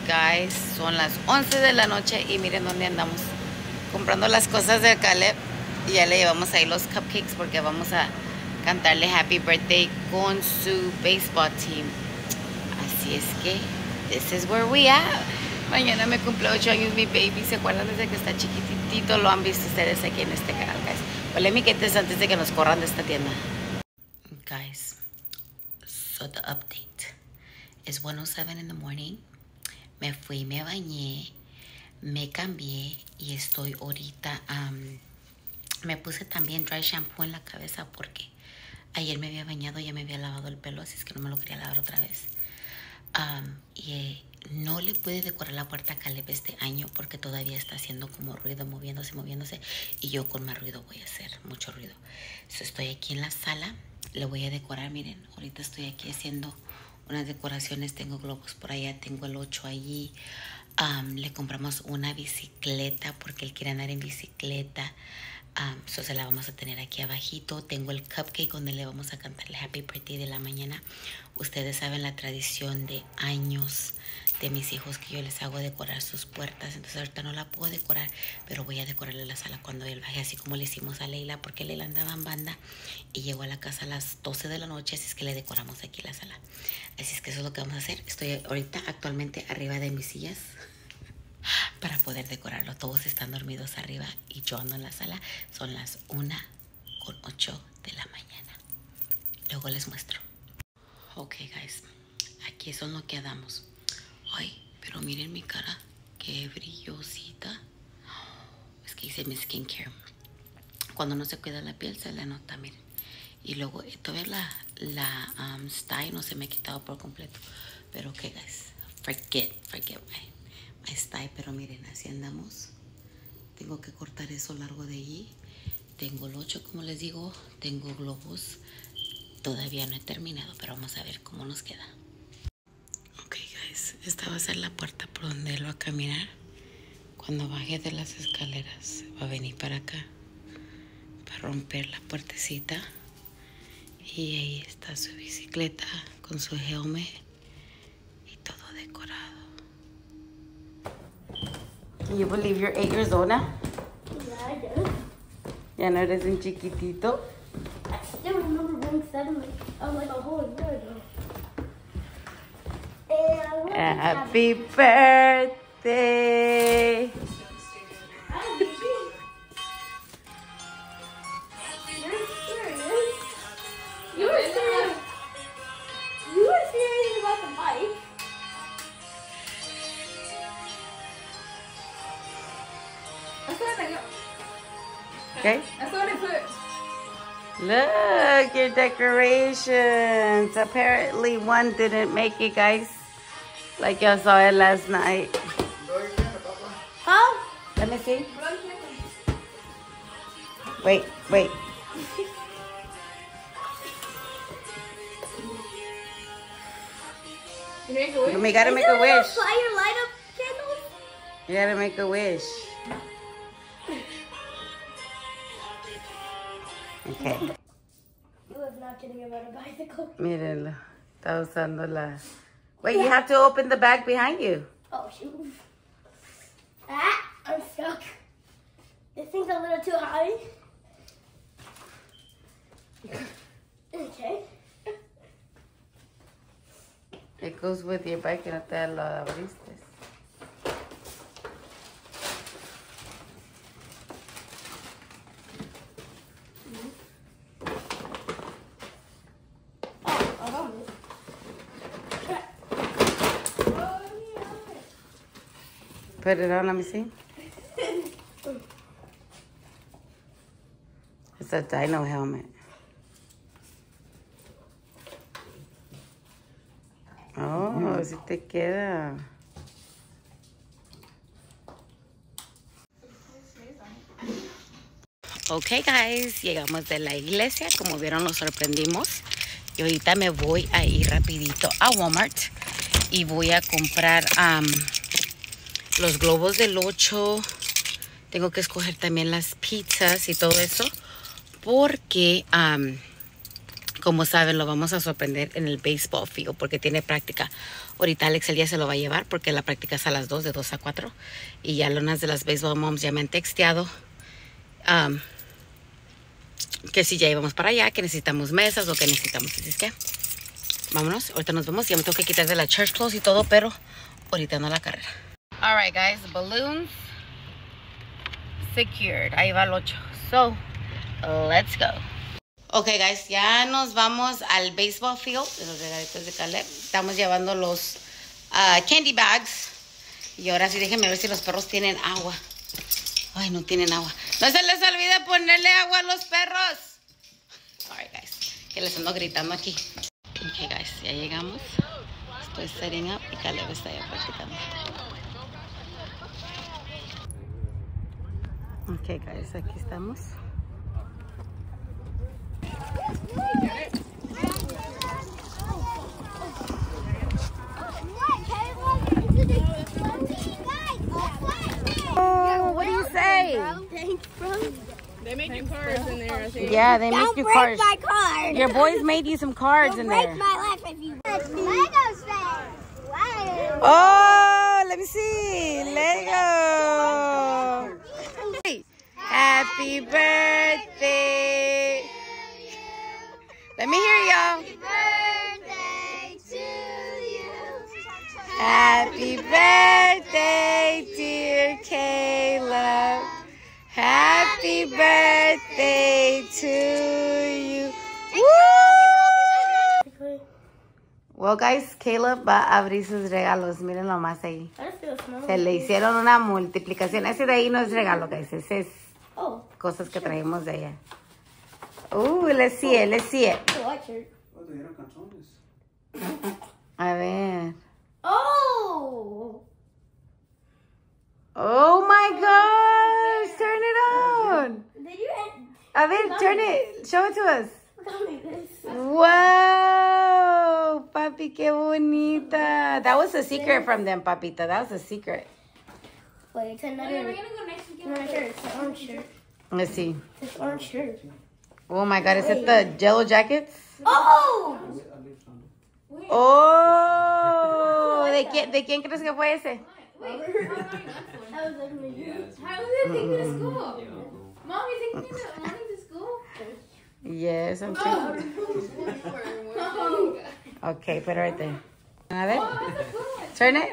guys, son las 11 de la noche y miren dónde andamos. Comprando las cosas de Caleb y ya le llevamos ahí los cupcakes porque vamos a cantarle happy birthday con su baseball team. Así es que, this is where we are. Mañana me cumple 8 años mi baby. ¿Se acuerdan desde que está chiquitito? Lo han visto ustedes aquí en este canal, guys. Pues let me get this antes de que nos corran de esta tienda. Guys, so the update is 1:07 in the morning. Me fui, me bañé, me cambié y estoy ahorita, me puse también dry shampoo en la cabeza porque ayer me había bañado, ya me había lavado el pelo, así es que no me lo quería lavar otra vez. No le pude decorar la puerta a Caleb este año porque todavía está haciendo como ruido, moviéndose, y yo con más ruido voy a hacer, mucho ruido. So, estoy aquí en la sala, le voy a decorar, miren, ahorita estoy aquí haciendo unas decoraciones, tengo globos por allá, tengo el 8 allí. Le compramos una bicicleta porque él quiere andar en bicicleta. So se la vamos a tener aquí abajito. Tengo el cupcake donde le vamos a cantarle happy birthday de la mañana. Ustedes saben la tradición de años de mis hijos que yo les hago decorar sus puertas. Entonces ahorita no la puedo decorar, pero voy a decorarle la sala cuando él baje, así como le hicimos a Leila, porque Leila andaba en banda y llegó a la casa a las 12 de la noche, así es que le decoramos aquí la sala. Así es que eso es lo que vamos a hacer. Estoy ahorita actualmente arriba de mis sillas para poder decorarlo. Todos están dormidos arriba y yo ando en la sala. Son las 1:08 de la mañana. Luego les muestro. Ok, guys, aquí es donde quedamos. Ay, pero miren mi cara, qué brillosita. Es que hice mi skincare. Cuando no se cuida la piel se le nota, miren. Y luego todavía la style no se me ha quitado por completo. Pero ok, guys, forget my style. Pero miren, así andamos. Tengo que cortar eso largo de allí. Tengo el 8, como les digo. Tengo globos. Todavía no he terminado, pero vamos a ver cómo nos queda. Ok, guys, esta va a ser la puerta por donde él va a caminar. Cuando baje de las escaleras, va a venir para acá, para romper la puertecita. Y ahí está su bicicleta con su helmet y todo decorado. Can you believe you're 8 years old now? Yeah, I do. Ya no eres un chiquitito. I still remember being 7, like a whole year ago. And Happy birthday. You were serious. You were serious about the bike. Okay. That's what I put. Look, your decorations. Apparently one didn't make it, guys. Like y'all saw it last night. Huh? Let me see. Wait. We gotta make a wish. Fire light up candles? You gotta make a wish. Okay. You was not kidding about a bicycle. Mírenlo. Está usando la... Wait, you have to open the bag behind you. Oh, shoot. I'm stuck. This thing's a little too high. Okay. It goes with your bike y no te lo abriste. Put it on, let me see. It's a dino helmet. Oh, si te queda. Ok, guys, llegamos de la iglesia. Como vieron, nos sorprendimos. Y ahorita me voy a ir rapidito a Walmart y voy a comprar los globos del 8. Tengo que escoger también las pizzas y todo eso porque Como saben, lo vamos a sorprender en el baseball field porque tiene práctica. Ahorita Alex el día se lo va a llevar porque la práctica es a las 2, de 2 a 4. Y ya algunas de las baseball moms ya me han texteado que si ya íbamos para allá, que necesitamos mesas o que necesitamos. Así es que vámonos, ahorita nos vemos. Ya me tengo que quitar de la church clothes y todo, pero ahorita no la carrera. Alright guys, balloons secured. Ahí va el 8. So, let's go. Ok guys, ya nos vamos al baseball field de los regalitos de Caleb. Estamos llevando los candy bags. Y ahora sí déjenme ver si los perros tienen agua. Ay, no tienen agua. No se les olvide ponerle agua a los perros. Alright guys, que les ando gritando aquí. Ok guys, ya llegamos. Estoy setting up y Caleb está ya practicando. Ok guys, aquí estamos. Oh, what do you say? Thanks, bro. They make you cards in there, I think. Yeah, they make Don't you break cards. my card. Your boys made you some cards Don't in break there. my life if you. Lego set. Wow. Oh, let me see. Lego. Happy birthday. Let me hear y'all. Birthday to you. Happy birthday, dear Caleb. Happy birthday to you. Woo! Well, guys, Caleb va a abrir sus regalos. Miren nomás ahí. Se le hicieron una multiplicación. Ese de ahí no es regalo, guys. Ese es cosas que traemos de allá. Let's see it, let's see it. A ver. Oh! Oh my gosh, turn it on. Did you A ver, turn it, show it to us. tell me this? Wow, papi, qué bonita. That was a secret from them, papita. That was a secret. Wait, it's another shirt. It's an orange shirt. Let's see. It's an orange shirt. Oh my God, is it the Jello jackets? Oh! Oh, ¿de quién crees que fue ese? That was like me. How is it taking to school? Mom, you taking me to school? Yes, I'm sure. Okay, put it right there. A ver, turn it.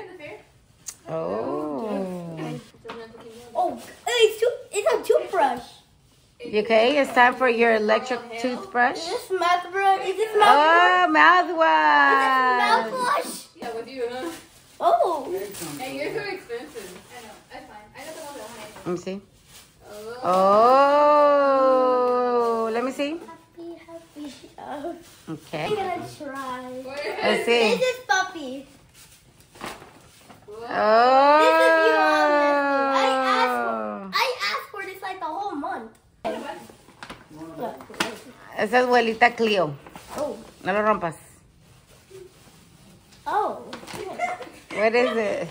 Oh. Oh, it's a toothbrush. You okay? It's time for your electric toothbrush. Is this mouthbrush? Is this Oh, mouthwash. mouthwash? Yeah, with you, huh? Oh. Hey, you're so expensive. I know. That's fine. I don't know the Let me see. Oh. Oh, let me see. Happy. Okay. I'm gonna try. Let's see. This is Puppy. Oh. I asked for this like the whole month. Esa es abuelita Cleo. Oh. No lo rompas. Oh. What is it?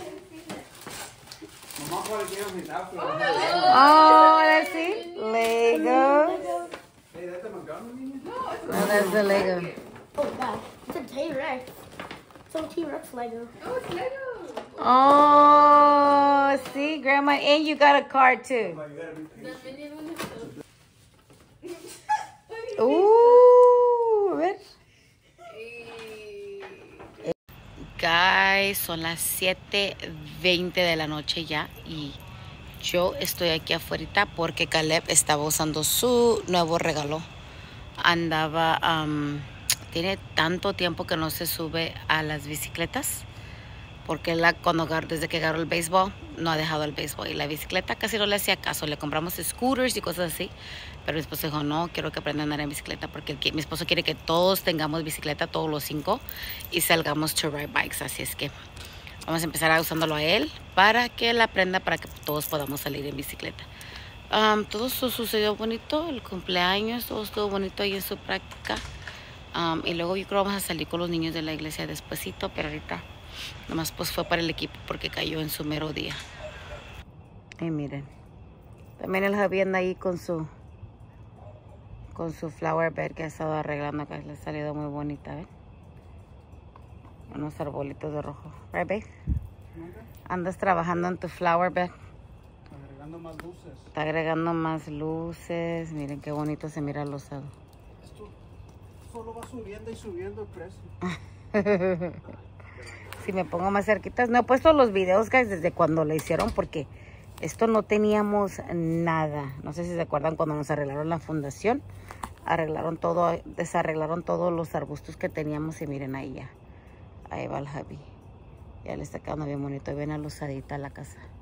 Mamá probably gave him his outfit. Oh, let's see. Lego. Hey, that's a Montgomery? Oh, that's the Lego. Oh God. It's a T-Rex. Some T-Rex Lego. Oh, it's Lego. Oh, see, Grandma, and you got a card too. Like, you gotta be patient. The minion one is Ooh, a ver. Hey. Guys, son las 7:20 de la noche ya y yo estoy aquí afuera porque Caleb estaba usando su nuevo regalo. Andaba, tiene tanto tiempo que no se sube a las bicicletas porque desde que agarró el béisbol no ha dejado el béisbol y la bicicleta casi no le hacía caso. Le compramos scooters y cosas así, pero mi esposo dijo no, quiero que aprenda a andar en bicicleta porque mi esposo quiere que todos tengamos bicicleta, todos los 5, y salgamos to ride bikes. Así es que vamos a empezar usándolo a él para que él aprenda, para que todos podamos salir en bicicleta. Todo sucedió bonito, el cumpleaños, todo estuvo bonito ahí en su práctica. Y luego yo creo que vamos a salir con los niños de la iglesia despuesito, pero ahorita nomás pues fue para el equipo porque cayó en su mero día. Y miren, también el Javi anda ahí con su con su flower bed que ha estado arreglando acá. Le ha salido muy bonita, ¿ven? Unos arbolitos de rojo. Right, babe? Andas trabajando en tu flower bed. Agregando más luces. Está agregando más luces. Miren qué bonito se mira el losado. Esto solo va subiendo y subiendo el precio. Si me pongo más cerquitas. No he puesto los videos, guys, desde cuando lo hicieron porque esto no teníamos nada. No sé si se acuerdan cuando nos arreglaron la fundación. Arreglaron todo, desarreglaron todos los arbustos que teníamos y miren ahí ya. Ahí va el Javi. Ya le está quedando bien bonito. Y ven alusadita la casa.